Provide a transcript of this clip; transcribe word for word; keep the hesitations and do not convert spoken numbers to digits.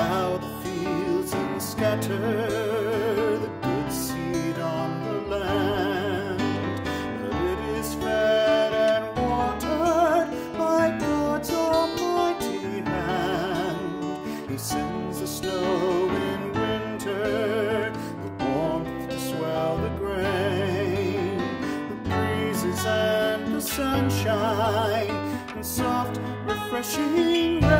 plow the fields and scatter the good seed on the land. But it is fed and watered by God's almighty hand. He sends the snow in winter, the warmth to swell the grain, the breezes and the sunshine, and soft, refreshing rain.